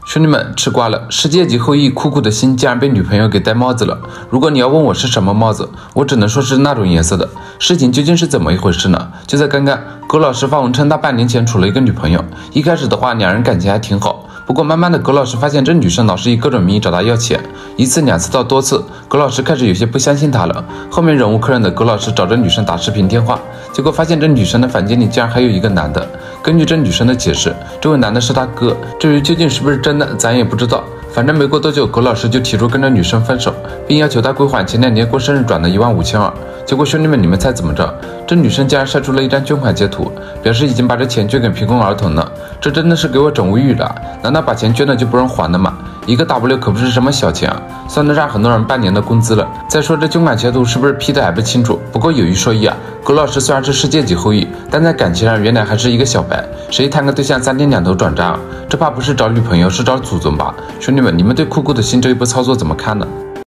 兄弟们，吃瓜了！世界级后裔酷酷的心竟然被女朋友给戴帽子了。如果你要问我是什么帽子，我只能说是那种颜色的。事情究竟是怎么一回事呢？就在刚刚，狗老师发文称他半年前处了一个女朋友。一开始的话，两人感情还挺好。不过慢慢的，狗老师发现这女生老是以各种名义找他要钱，一次两次到多次，狗老师开始有些不相信她了。后面忍无可忍的狗老师找这女生打视频电话，结果发现这女生的房间里竟然还有一个男的。根据这女生的解释，这位男的是她哥，至于究竟是不是真的，咱也不知道。反正没过多久，狗老师就提出跟这女生分手，并要求她归还前2年过生日转的15200。结果兄弟们，你们猜怎么着？这女生竟然晒出了一张捐款截图，表示已经把这钱捐给贫困儿童了。这真的是给我整无语了！难道把钱捐了就不用还了吗？一个 W 可不是什么小钱啊，算得上很多人半年的工资了。再说这捐款截图是不是 P 的还不清楚。不过有一说一啊，狗老师虽然是世界级后裔，但在感情上原来还是一个小白。谁谈个对象3天2头转账啊？这怕不是找女朋友，是找祖宗吧？兄弟们，你们对酷酷的心这一波操作怎么看呢？